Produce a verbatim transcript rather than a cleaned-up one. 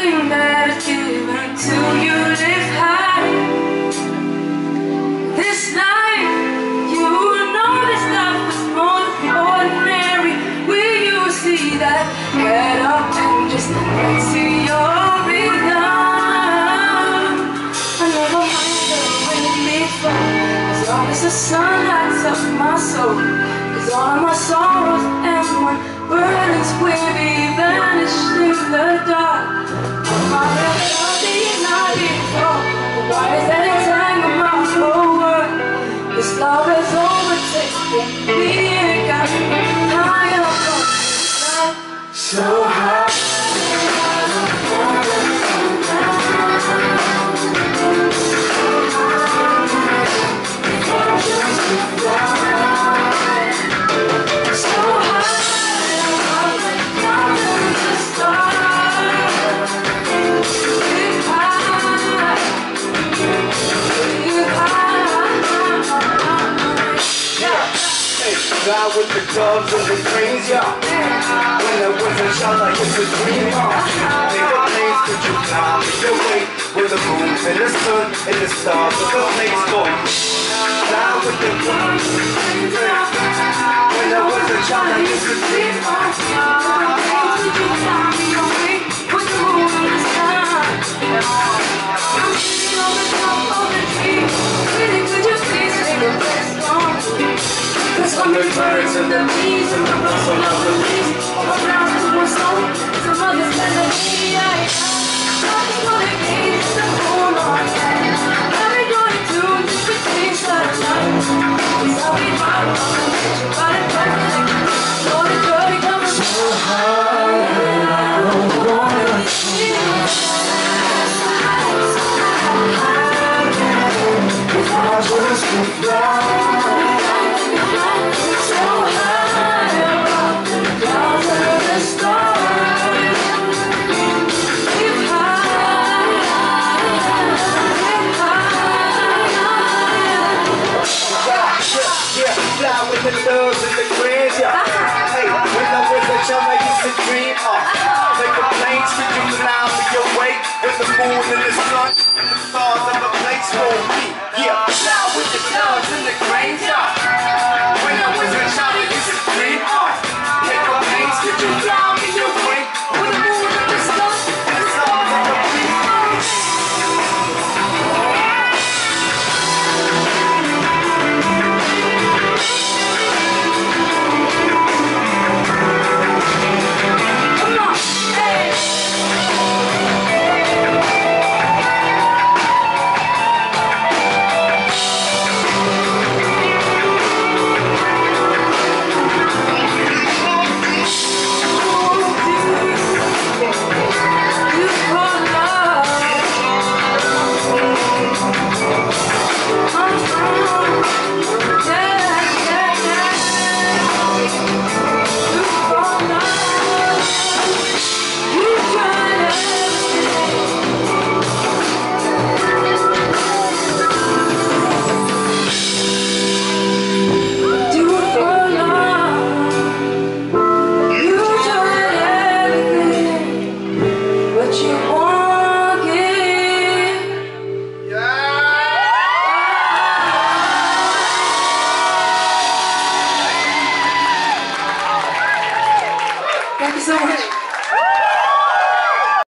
everything that is given to you. Live high. This life, you know this life is more than ordinary. Will you see that? Get up and just let's see your rhythm. I never mind the wind before, as long as the sun lights up my soul. Cause all of my sorrows and my burdens will be vanished in the dark. My melody is not before, but why is that entangle my whole world? This love has overtaken me and got me high up on the sky. So high. Fly with the doves and the cranes, yeah. When the winter shine like it's a dream, uh. Take the planes, could you fly me away? With the moon and the sun and the stars of the place going. Fly with the doves and the cranes, yeah. When the winter shine like it's a dream, uh. Could you fly me away? With the moon and the sun. I'm sitting on the top of the tree. Really, could you please take a rest on me? Cause when the birds and the bees and the rustle of the leaves all around us one song, it's a mother's melody. I just wanna gaze at the moon on night. Every going to just between sunlight. Cause I'll be right on the edge of my perfect. Know the dirty coming so high, I don't wanna see if I just could fly. With the doves and the cranes, yeah. Hey, when I was a child, I used to dream of. Take the planes, could you fly me away? With the moon and the sun and the stars of a place for me, yeah. Fly with the doves and the cranes, yeah. When I was a child, I used to dream of. Take the planes, could you fly me away? With the moon and the sun and the stars of a place for me. Thank you so much.